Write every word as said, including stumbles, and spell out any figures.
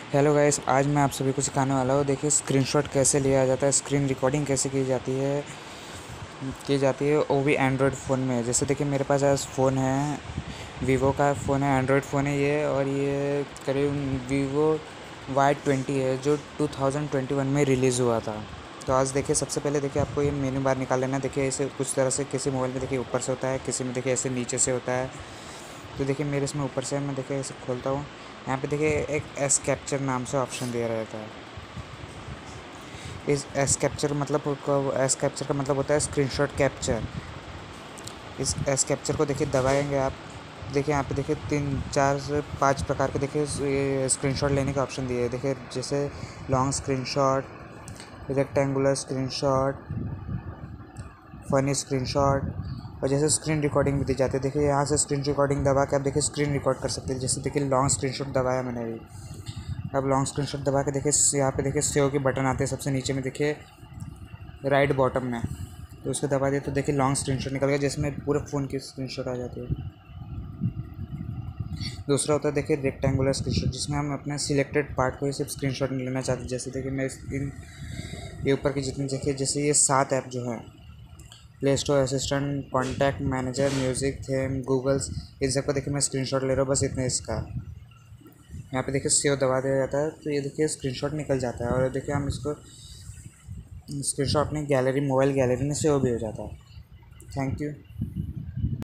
Hello guys, आज मैं आप सभी को सिखाने वाला हूँ। देखिए स्क्रीनशॉट कैसे लिया जाता है, स्क्रीन रिकॉर्डिंग कैसे की जाती है की जाती है वो भी एंड्रॉयड फ़ोन में। जैसे देखिए मेरे पास आज फ़ोन है, वीवो का फ़ोन है, एंड्रॉयड फ़ोन है ये। और ये करीब वीवो वाई ट्वेंटी है जो टू थाउजेंड ट्वेंटी वन में रिलीज़ हुआ था। तो आज देखिए सबसे पहले देखिए आपको ये मेन्यू बार निकाल लेना है। देखिए ऐसे कुछ तरह से किसी मोबाइल में देखिए ऊपर से होता है, किसी में देखिए ऐसे नीचे से होता है। तो देखिए मेरे इसमें ऊपर से, मैं देखिए ऐसे खोलता हूँ। यहाँ पे देखिए एक एस कैप्चर नाम से ऑप्शन दिया रहता है। इस एस कैप्चर मतलब एस कैप्चर का मतलब होता है स्क्रीनशॉट कैप्चर। इस एस कैप्चर को देखिए दबाएंगे आप। देखिए यहाँ पे देखिए तीन चार से पांच प्रकार के देखिए ये स्क्रीनशॉट लेने का ऑप्शन दिए है। देखिए जैसे long screenshot, rectangular screenshot, funny screenshot, और जैसे स्क्रीन रिकॉर्डिंग भी दी जाती है। देखिए यहाँ से स्क्रीन रिकॉर्डिंग दबा के आप देखिए स्क्रीन रिकॉर्ड कर सकते हैं। जैसे देखिए लॉन्ग स्क्रीनशॉट दबाया मैंने अभी। अब लॉन्ग स्क्रीनशॉट दबा के देखिए यहाँ पे देखिए सेव के बटन आते हैं सबसे नीचे में, देखिए राइट बॉटम में। तो उसको दबा दिए तो देखिए लॉन्ग स्क्रीनशॉट निकल गया, जिसमें पूरे फ़ोन की स्क्रीनशॉट आ जाती है। दूसरा होता है देखिए रेक्टेंगुलर स्क्रीनशॉट, जिसमें हम अपने सिलेक्टेड पार्ट को ही सिर्फ स्क्रीनशॉट नहीं लेना चाहते। जैसे देखिए मैं इन ये ऊपर की जितनी देखिए, जैसे ये सात ऐप जो हैं, Play Store, assistant, contact manager, music, theme, Googles, इन सबका देखिए मैं स्क्रीनशॉट ले रहा हूँ बस इतने इसका। यहाँ पे देखिए सेव दबा दिया जाता है तो ये देखिए स्क्रीनशॉट निकल जाता है। और देखिए हम इसको स्क्रीनशॉट अपनी गैलरी, मोबाइल गैलरी में सेव भी हो जाता है। Thank you.